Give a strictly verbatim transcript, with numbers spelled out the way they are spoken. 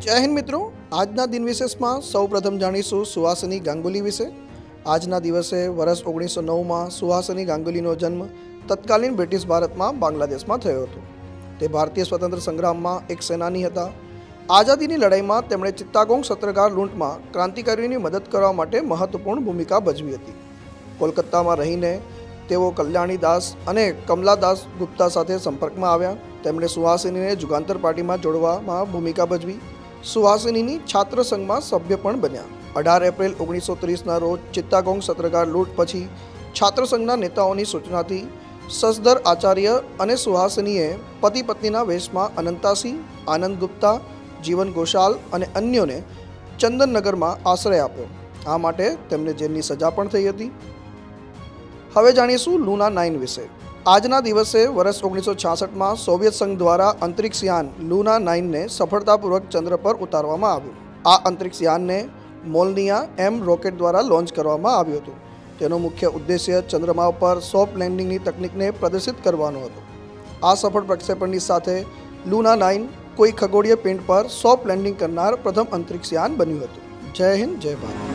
जय हिंद मित्रों, આજના દિન વિશેષમાં સૌપ્રથમ જાણીશું સુહાસિની ગાંગુલી વિશે। આજના દિવસે વર્ષ ઓગણીસો નવમાં સુહાસિની ગાંગુલીનો જન્મ તત્કાલીન બ્રિટિશ ભારતમાં બાંગ્લાદેશમાં થયો હતો। તે ભારતીય સ્વતંત્ર સંગ્રામમાં એક સેનાની હતા। આઝાદીની લડાઈમાં તેમણે ચિત્તાગોંગ સત્યાગ્રહ લૂંટમાં ક્રાંતિકારીઓની મદદ કરવા માટે મહત્વપૂર્ણ ભૂમિકા ભજવી હતી। કોલકાતામાં રહીને તેઓ કલ્યાણી દાસ અને કમલા દાસ ગુપ્તા સાથે સંપર્કમાં આવ્યા। તેમણે સુહાસિનીને જુગાંતર પાર્ટીમાં જોડવામાં ભૂમિકા ભજવી। સુહાસિનીની છાત્ર સંઘમાં સભ્ય પણ બન્યા। અઢાર એપ્રિલ ઓગણીસો ત્રીસના રોજ ચિત્તાગોંગ સત્યાગ્રહ લૂંટ પછી છાત્ર સંઘના નેતાઓની સૂચનાથી સસદર આચાર્ય અને સુહાસિનીએ પતિ પત્નીના વેશમાં અનંતાસિંહ, આનંદ ગુપ્તા, જીવન ગોશાલ અને અન્યોને ચંદનનગરમાં આશ્રય આપ્યો। આ માટે તેમને જેલની સજા પણ થઈ હતી। હવે જાણીશું લૂના નાઇન વિશે। આજના દિવસે વર્ષ ઓગણીસો છાસઠમાં સોવિયત સંઘ દ્વારા અંતરિક્ષ યાન લૂના નાઇનને સફળતાપૂર્વક ચંદ્ર પર ઉતારવામાં આવ્યું। આ અંતરિક્ષ યાનને મોલનિયા એમ રોકેટ દ્વારા લોન્ચ કરવામાં આવ્યું હતું। તેનો મુખ્ય ઉદ્દેશ્ય ચંદ્રમા પર સોફ્ટ લેન્ડિંગની તકનિકને પ્રદર્શિત કરવાનો હતો। આ સફળ પ્રક્ષેપણની સાથે લૂના નાઇન કોઈ ખગોળીય પિંડ પર સોફ્ટ લેન્ડિંગ કરનાર પ્રથમ અંતરિક્ષ યાન બન્યું હતું। જય હિન્દ, જય ભારત।